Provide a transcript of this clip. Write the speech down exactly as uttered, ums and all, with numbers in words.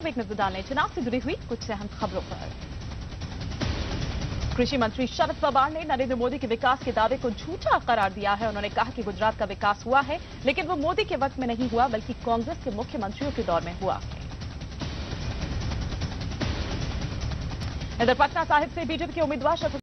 पे एक नजर डालें चुनाव से जुड़ी हुई कुछ अहम खबरों पर। कृषि मंत्री शरद पवार ने नरेंद्र मोदी के विकास के दावे को झूठा करार दिया है। उन्होंने कहा कि गुजरात का विकास हुआ है, लेकिन वो मोदी के वक्त में नहीं हुआ, बल्कि कांग्रेस के मुख्यमंत्रियों के दौर में हुआ। इधर पटना साहिब से बीजेपी के उम्मीदवार